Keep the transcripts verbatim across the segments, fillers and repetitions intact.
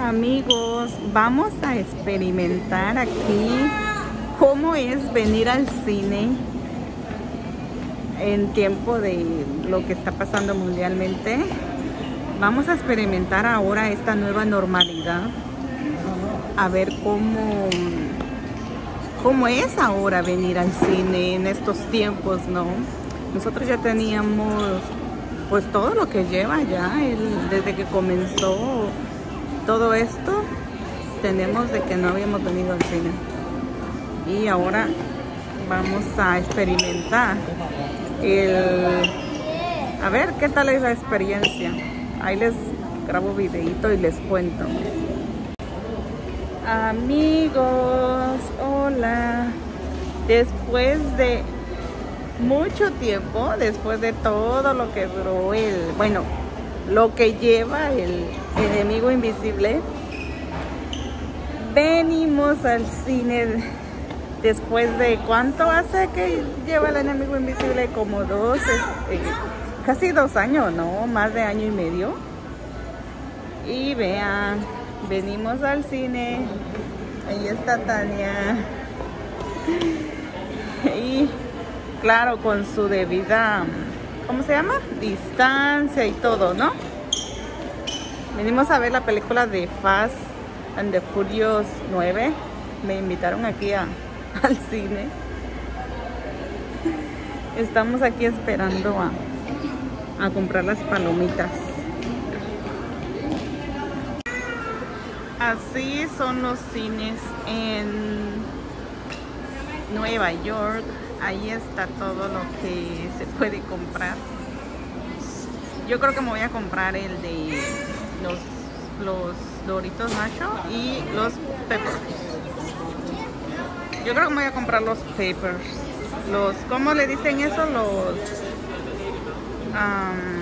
Amigos, vamos a experimentar aquí cómo es venir al cine en tiempo de lo que está pasando mundialmente. Vamos a experimentar ahora esta nueva normalidad, a ver cómo, cómo es ahora venir al cine en estos tiempos, ¿no? Nosotros ya teníamos pues todo lo que lleva ya, el, desde que comenzó todo esto, tenemos de que no habíamos venido al cine. Y ahora vamos a experimentar el... A ver qué tal es la experiencia. Ahí les grabo videito y les cuento. Amigos, hola. Después de mucho tiempo, después de todo lo que duró el... Bueno, lo que lleva el enemigo invisible, venimos al cine después de... ¿Cuánto hace que lleva el enemigo invisible? Como dos, eh, casi dos años, ¿no? Más de año y medio. Y vean, venimos al cine. Ahí está Tania. Y claro, con su debida, ¿cómo se llama? Distancia y todo, ¿no? Venimos a ver la película de Fast and the Furious nueve. Me invitaron aquí a, al cine. Estamos aquí esperando a, a comprar las palomitas. Así son los cines en Nueva York. Ahí está todo lo que se puede comprar. Yo creo que me voy a comprar el de los, los Doritos Nacho y los Peppers. Yo creo que me voy a comprar los Peppers. Los, ¿cómo le dicen eso? Los um,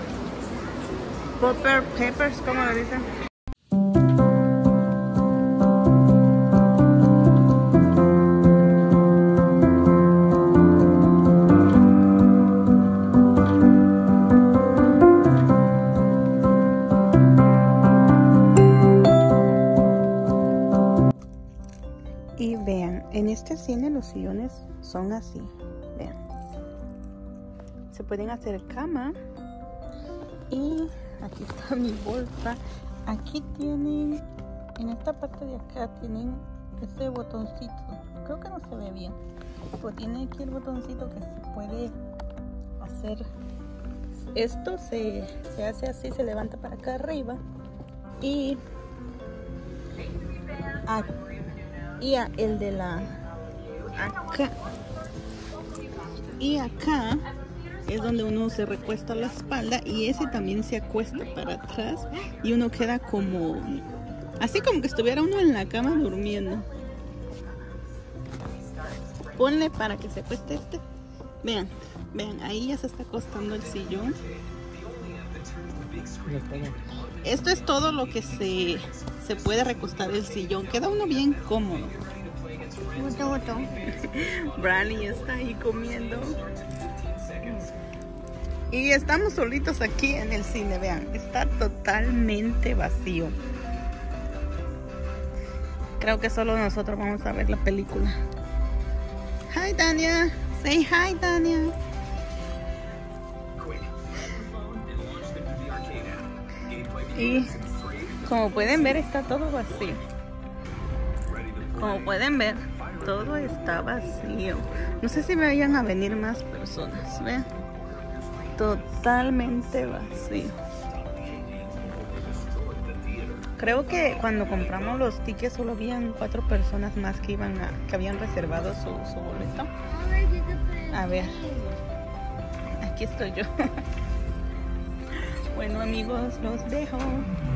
Popper Peppers, ¿cómo le dicen? Y vean, en este cine los sillones son así, vean. Se pueden hacer cama. Y aquí está mi bolsa. Aquí tienen, en esta parte de acá tienen este botoncito. Creo que no se ve bien, pero tiene aquí el botoncito que se puede hacer. Esto se, se hace así, se levanta para acá arriba. Y aquí. Y a el de la acá y acá es donde uno se recuesta la espalda, y ese también se acuesta para atrás y uno queda como así, como que estuviera uno en la cama durmiendo. Ponle para que se acueste este. Vean, vean, ahí ya se está acostando el sillón. Esto es todo lo que se, se puede recostar el sillón. Queda uno bien cómodo. Boto, boto. Brandy está ahí comiendo. Y estamos solitos aquí en el cine. Vean, está totalmente vacío. Creo que solo nosotros vamos a ver la película. Hi, Tania. Say hi, Tania. Y como pueden ver, está todo vacío. Como pueden ver, todo está vacío. No sé si me vayan a venir más personas. Vean, totalmente vacío. Creo que cuando compramos los tickets solo habían cuatro personas más que iban a, que habían reservado su, su boleto. A ver, aquí estoy yo. Bueno, amigos, los dejo.